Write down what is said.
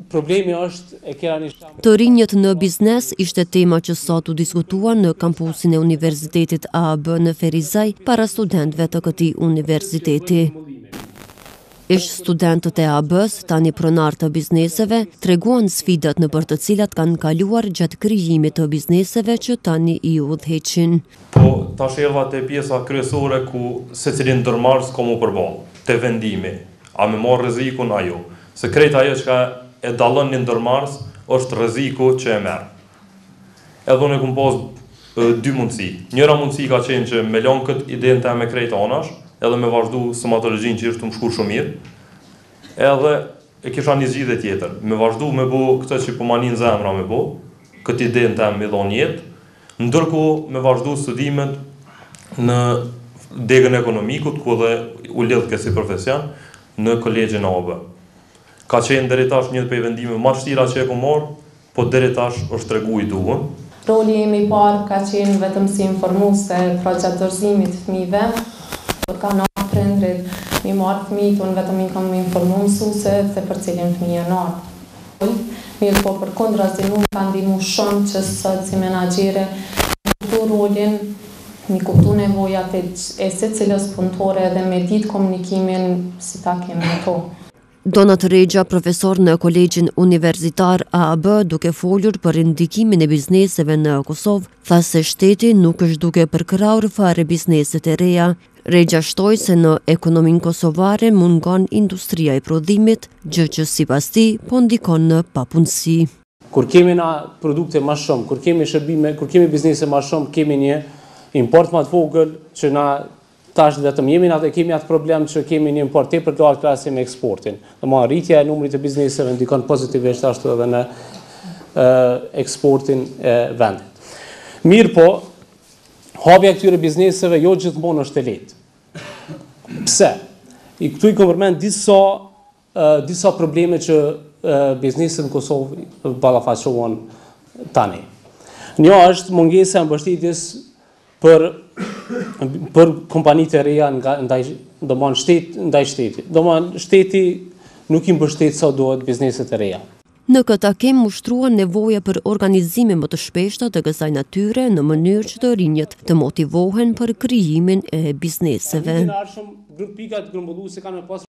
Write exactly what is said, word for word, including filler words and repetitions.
Problemi është e kera një shambë. Të rinjët në biznes ishte tema që sot u diskutuar në kampusin e Universitetit A A B në Ferizaj para studentëve të këtij universiteti. Ish studentët e A A B-s, tani pronar të bizneseve, treguan sfidat në për të cilat kanë kaluar gjatë krijimit të bizneseve që tani i udhëheqin. Po tash erdha te pjesa kryesore ku secili ndërmarrës ka mu përballë, te vendimi, a me marr rrezikun ajo. Se krejt ajo që e dallon një ndërmarrës është rreziku që e merr. Edhe unë kam pas dy mundësi. Njëra mundësi ka qenë që me lën këtë idenë time krejt anash, edhe me vazhdu stomatologjinë që ishte më shkur shumë mirë. Edhe e kisha një zgjidhje tjetër, me vazhdu me bu këtë që po manin zemra me bu, këtë idenë time me dhon jetë, ndërkohë me vazhdu studimet në degën ekonomikut, ku dhe u lidh kësi profesion në kolegjin A A B. Ka qenë deri tash një prej vendimeve më të vështira që e kam marrë, po deri tash është tregu i duhur. Roli im i parë ka qenë vetëm si informuese pra gjatë dorëzimit të fëmijëve. Kanë ardhur prindrit, mi marrë fëmijët, unë vetëm i kam informuar mësueset se për cilin fëmijë janë ardhur. Mirë po përkundrazi nuk ka ndihmuar shumë që sot si menaxhere këtu rolin, mi kuptu nevojat e secilës punëtore dhe me ditë komunikimin si ta kemi ato. Donat Regja, profesor në Kolegjin Universitar A A B, duke folur për ndikimin e bizneseve në Kosovë, tha se shteti nuk është duke përkrahur fare bizneset e reja. Regja shtoi se në ekonominë kosovare mungon industria e prodhimit, gjë që sipas tij po ndikon në papunësi. Kur kemi na produkte më shumë, kur kemi shërbime, kur kemi biznese më shumë, kemi një import më të vogël që na tash vetëm jemi atë kemi atë problem që kemi një import tepër të lartë krahasim me eksportin. Domethënë rritja e numrit të bizneseve ndikon pozitivisht ashtu edhe në uh, eksportin e vendit. Mirë po, hapja e këtyre bizneseve jo gjithmonë është e lehtë. Pse? I këtu i kam përmend disa uh, disa probleme që uh, bizneset në Kosovë ballafaqohen tani. Një është mungesa e mbështetjes për për kompanitë e reja nga ndaj domthon shtet ndaj shtetit. Domthon shteti nuk i mbështet sa duhet bizneset e reja. Në këtë takim ushtruan nevoja për organizime më të shpeshta të kësaj natyre në mënyrë që të rinjët të motivohen për krijimin e bizneseve.